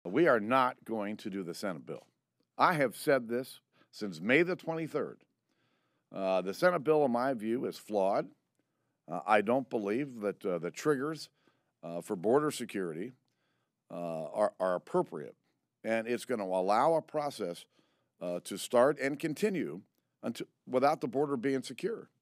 We are not going to do the Senate bill. I have said this since May the 23rd. The Senate bill, in my view, is flawed. I don't believe that the triggers for border security are appropriate, and it's going to allow a process to start and continue until, without the border being secure.